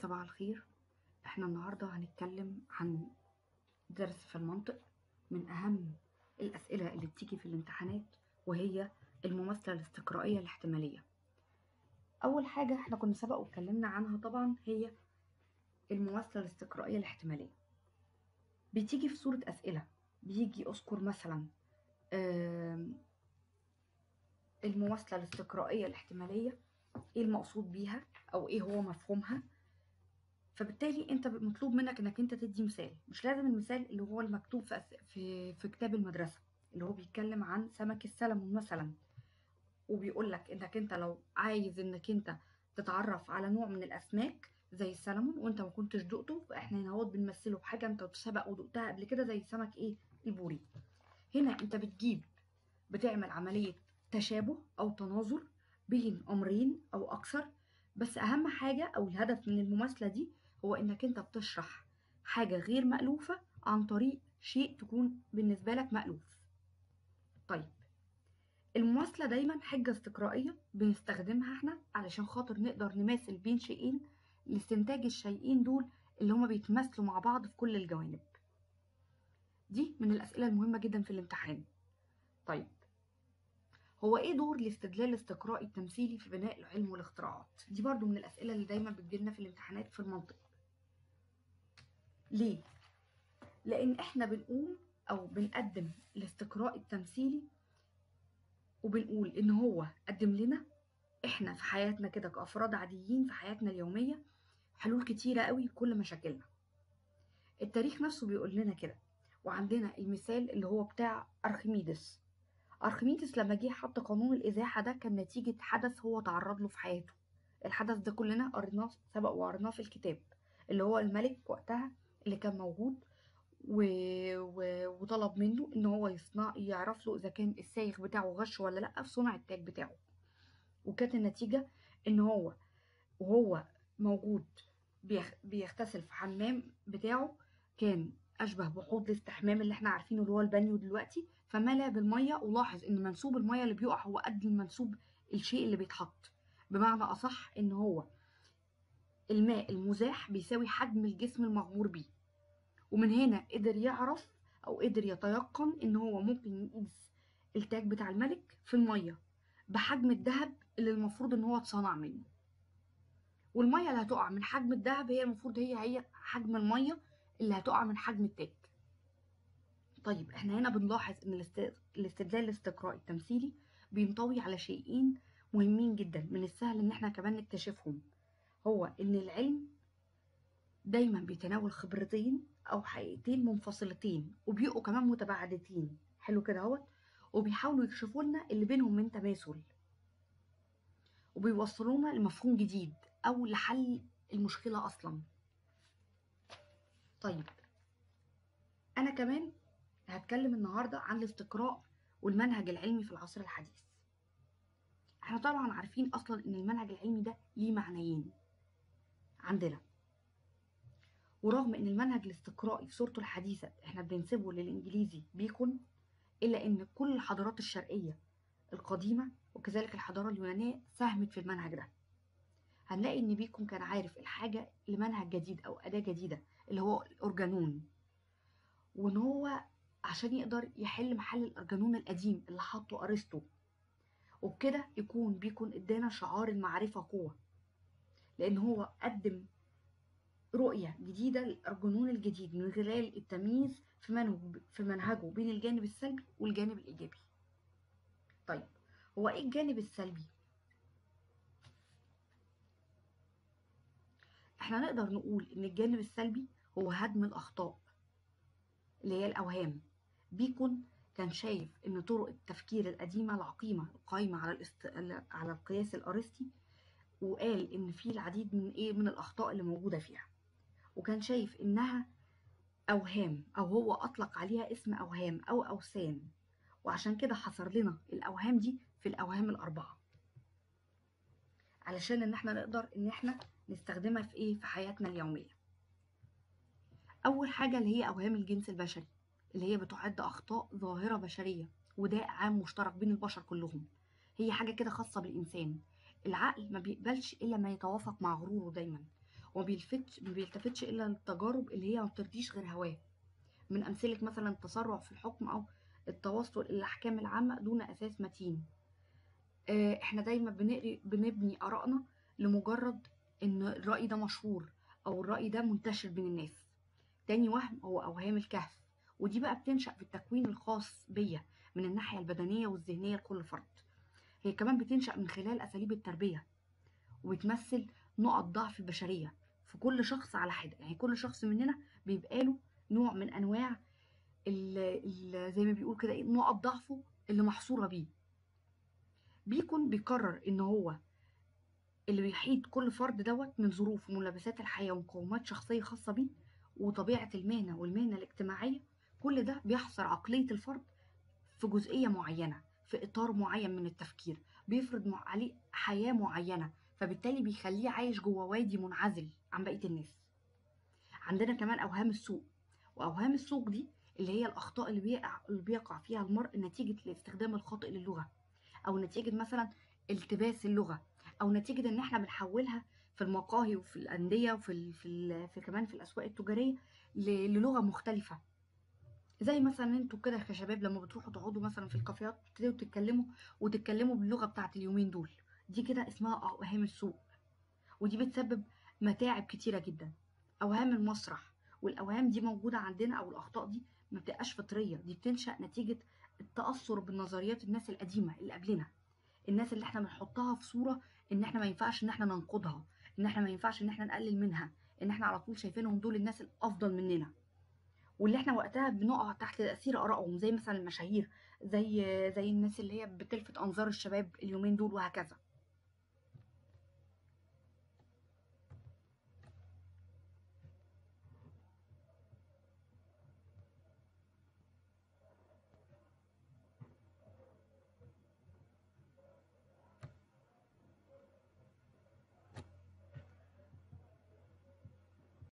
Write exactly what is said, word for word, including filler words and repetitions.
صباح الخير. احنا النهاردة هنتكلم عن درس في المنطق من أهم الأسئلة اللي بتيجي في الامتحانات، وهي المماثلة الاستقرائية الاحتمالية. أول حاجة احنا كنا سبق واتكلمنا عنها طبعا هي المماثلة الاستقرائية الاحتمالية. بتيجي في صورة أسئلة، بيجي أذكر مثلا المماثلة الاستقرائية الاحتمالية ايه المقصود بيها أو ايه هو مفهومها. فبالتالي انت مطلوب منك انك انت تدي مثال، مش لازم المثال اللي هو المكتوب في في, في كتاب المدرسه اللي هو بيتكلم عن سمك السلمون مثلا، وبيقول لك انك انت لو عايز انك انت تتعرف على نوع من الاسماك زي السلمون وانت ما كنتش دقته، فاحنا هنا اهوت بنمثله بحاجه انت سبق ودقتها قبل كده زي سمك ايه البوري. هنا انت بتجيب بتعمل عمليه تشابه او تناظر بين امرين او اكثر، بس اهم حاجه او الهدف من المماثله دي هو انك انت بتشرح حاجة غير مألوفة عن طريق شيء تكون بالنسبة لك مألوف. طيب، المماثلة دايما حجة استقرائية بنستخدمها احنا علشان خاطر نقدر نماثل بين شيئين لاستنتاج الشيئين دول اللي هما بيتماثلوا مع بعض في كل الجوانب. دي من الأسئلة المهمة جدا في الامتحان. طيب، هو ايه دور الاستدلال الاستقرائي التمثيلي في بناء العلم والاختراعات؟ دي برضو من الأسئلة اللي دايما بتجيلنا في الامتحانات في المنطق. ليه؟ لأن احنا بنقوم أو بنقدم الاستقراء التمثيلي وبنقول إن هو قدم لنا احنا في حياتنا كده كأفراد عاديين في حياتنا اليومية حلول كتيرة قوي لكل مشاكلنا. التاريخ نفسه بيقول لنا كده، وعندنا المثال اللي هو بتاع أرخميدس. أرخميدس لما جه حط قانون الإزاحة ده كان نتيجة حدث هو تعرض له في حياته. الحدث ده كلنا قريناه سبق وقريناه في الكتاب، اللي هو الملك وقتها اللي كان موجود و... و... وطلب منه ان هو يصنع يعرف له اذا كان السايغ بتاعه غش ولا لا في صنع التاج بتاعه. وكانت النتيجه ان هو وهو موجود بيخ... بيغتسل في حمام بتاعه كان اشبه بحوض الاستحمام اللي احنا عارفينه اللي هو البانيو دلوقتي، فملأ بالميه ولاحظ ان منسوب الميه اللي بيقع هو قد المنسوب الشيء اللي بيتحط. بمعنى اصح ان هو الماء المزاح بيساوي حجم الجسم المغمور بيه. ومن هنا قدر يعرف او قدر يتيقن ان هو ممكن يقيس التاج بتاع الملك في الميه بحجم الذهب اللي المفروض ان هو اتصنع منه، والميه اللي هتقع من حجم الذهب هي المفروض هي هي حجم الميه اللي هتقع من حجم التاج. طيب، احنا هنا بنلاحظ ان الاستدلال الاستقرائي التمثيلي بينطوي على شيئين مهمين جدا من السهل ان احنا كمان نكتشفهم. هو ان العلم دايما بيتناول خبرتين او حقيقتين منفصلتين وبيبقوا كمان متباعدتين، حلو كده اهوت، وبيحاولوا يكشفوا لنا اللي بينهم من تماثل وبيوصلونا لمفهوم جديد او لحل المشكله اصلا. طيب، انا كمان هتكلم النهارده عن الاستقراء والمنهج العلمي في العصر الحديث. احنا طبعا عارفين اصلا ان المنهج العلمي ده ليه معنيين عندنا، ورغم ان المنهج الاستقرائي في صورته الحديثه احنا بننسبه للانجليزي بيكون، إلا إن كل الحضارات الشرقية القديمة وكذلك الحضارة اليونانية ساهمت في المنهج ده. هنلاقي إن بيكون كان عارف الحاجة لمنهج جديد أو أداة جديدة اللي هو الأورجانون، وإن هو عشان يقدر يحل محل الأورجانون القديم اللي حطه أرسطو، وبكده يكون بيكون إدانا شعار المعرفة قوة، لأن هو قدم رؤية جديدة للأورجانون الجديد من خلال التمييز في منهجه في منهجه بين الجانب السلبي والجانب الإيجابي. طيب، هو ايه الجانب السلبي؟ احنا نقدر نقول ان الجانب السلبي هو هدم الاخطاء اللي هي الاوهام. بيكون كان شايف ان طرق التفكير القديمه العقيمه القايمه على الاست... على القياس الارسطي، وقال ان في العديد من ايه من الاخطاء اللي موجوده فيها، وكان شايف انها اوهام او هو اطلق عليها اسم اوهام او اوثان، وعشان كده حصر لنا الاوهام دي في الاوهام الاربعه علشان ان احنا نقدر ان احنا نستخدمها في ايه في حياتنا اليوميه. اول حاجه اللي هي اوهام الجنس البشري، اللي هي بتعد اخطاء ظاهره بشريه وداء عام مشترك بين البشر كلهم، هي حاجه كده خاصه بالانسان. العقل ما بيقبلش الا ما يتوافق مع غروره دايما، وما بيلفتش ما بيلتفتش الا للتجارب اللي هي ما بترضيش غير هواه، من امثله مثلا التسرع في الحكم او التوصل الى الاحكام العامه دون اساس متين. آه، احنا دايما بنقري بنبني ارائنا لمجرد ان الراي ده مشهور او الراي ده منتشر بين الناس. تاني وهم هو اوهام الكهف، ودي بقى بتنشأ في التكوين الخاص بيا من الناحيه البدنيه والذهنيه لكل فرد. هي كمان بتنشأ من خلال اساليب التربيه، وبتمثل نقط ضعف البشريه في كل شخص على حده. يعني كل شخص مننا بيبقى له نوع من انواع ال ال زي ما بيقول كده ايه نقط ضعفه اللي محصوره بيه. بيكون بيقرر ان هو اللي بيحيط كل فرد دوت من ظروف وملابسات الحياة ومقومات شخصية خاصة بيه وطبيعة المهنة والمهنة الاجتماعية. كل ده بيحصر عقلية الفرد في جزئية معينة، في إطار معين من التفكير، بيفرض مع- عليه حياة معينة، فبالتالي بيخليه عايش جوه وادي منعزل عن بقية الناس. عندنا كمان أوهام السوق، وأوهام السوق دي اللي هي الأخطاء اللي بيقع, اللي بيقع فيها المرء نتيجة الاستخدام الخاطئ للغة، او نتيجه مثلا التباس اللغه، او نتيجه ان احنا بنحولها في المقاهي وفي الانديه وفي ال في, ال في كمان في الاسواق التجاريه ل- للغه مختلفه. زي مثلا انتوا كده كشباب لما بتروحوا تقعدوا مثلا في الكافيهات تبتدوا تتكلموا وتتكلموا باللغه بتاعت اليومين دول، دي كده اسمها اوهام السوق، ودي بتسبب متاعب كتيره جدا. اوهام المسرح، والاوهام دي موجوده عندنا، او الاخطاء دي ما بتبقاش فطريه، دي بتنشا نتيجه التاثر بالنظريات الناس القديمه اللي قبلنا، الناس اللي احنا بنحطها في صورة ان احنا ما ينفعش ان احنا ننقدها، ان احنا ما ينفعش ان احنا نقلل منها، ان احنا على طول شايفينهم دول الناس الافضل مننا، واللي احنا وقتها بنقع تحت تأثير آرائهم، زي مثلا المشاهير، زي زي الناس اللي هي بتلفت انظار الشباب اليومين دول وهكذا.